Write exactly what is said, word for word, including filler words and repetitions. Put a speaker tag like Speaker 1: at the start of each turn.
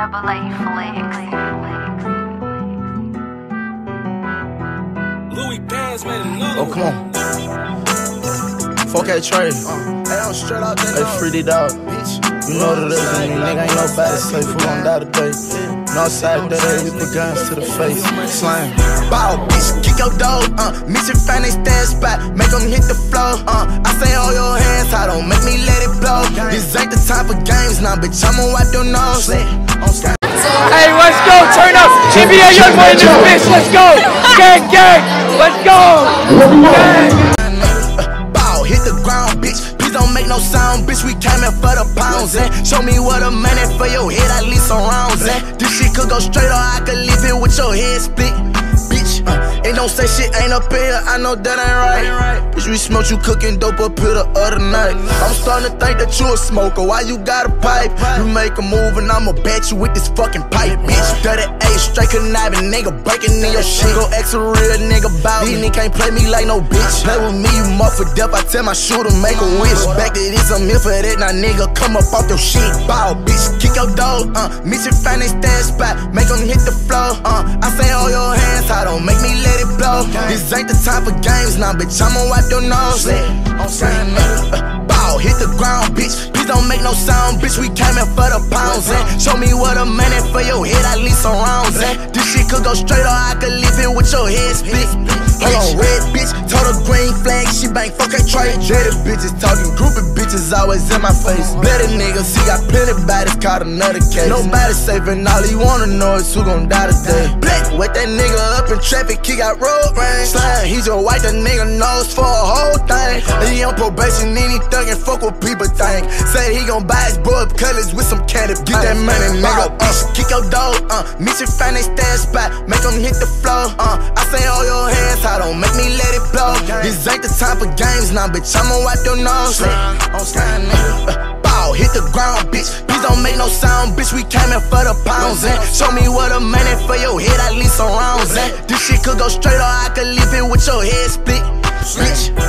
Speaker 1: Double A Flex.
Speaker 2: Louis Pants made another.
Speaker 3: Oh, come on. four K trade.
Speaker 4: Uh, hey, I'm straight out there.
Speaker 3: Hey, free the dog. You know what it is, I mean, nigga ain't nobody safe. Who gon' die today? Northside that we put guns to the face. Slam.
Speaker 4: Bow, bitch, kick your dog. Uh, mission find they stand spot, make them hit the floor. Uh, I say hold your hands, I don't make me let it blow. This ain't the time for games now, bitch. I'ma wipe your nose.
Speaker 5: Hey, let's go, turn up. G B A Youngboy in this bitch, let's go. Gang, gang, let's go. Gang.
Speaker 4: Bow, hit the ground, bitch. Please don't make no sound, bitch. We came in for the pounds, eh? Show me what a minute for your head, at least some rounds, eh? This shit could go straight or I could leave it with your head split. Bitch, uh, and don't say shit ain't up in here, I know that ain't right. Bitch, we smoked you cooking dope up here the other night. I'm starting to think that you a smoker, why you got a pipe? You make a move and I'ma bet you with this fucking pipe, bitch. thirty-eight straight conniving, nigga breaking in your shit. Go X a real nigga bout me, nigga can't play me like no bitch. Play with me, you mark for death, I tell my shooter make a wish. Back to this, I'm here for that, now nigga come up off your shit. Bow, bitch, kick your dog, uh, mission find they stand spot, make them hit the floor, uh, I say hold your hands, I don't make me let it blow. This ain't the time for games now, bitch, I'ma wipe your nose. uh, Bow, hit the ground, bitch, please don't make no sound, bitch, we came in for the pounds, eh? Show me what a minute for your head, at least some rounds, eh? This shit could go straight or I could leave it with your head split. Hold on, red bitch, total green flag, she bang four K trade. Jaded bitches talking, groupie bitches always in my face. Better niggas, he got plenty bodies, caught another case. Nobody saving, all he wanna know is who gon' die today. Black, wet that nigga up in traffic, he got road rage. Slime, he just wipe the nigga nose for a whole thing. He on probation, then he thuggin', fuck what people think. Say he gon' buy his boy colors with some candy. Get that money, nigga, uh, kick your dog, uh, mission find they stand spot, make them hit the floor, uh, I say hold your hands, I don't make me let it blow. This ain't the time for games now, bitch, I'ma wipe your nose. uh, Bow, hit the ground, bitch, please don't make no sound, bitch, we came in for the pounds, eh? Show me what a minute for your head, at least some rounds, eh? This shit could go straight or I could leave it with your head split, bitch.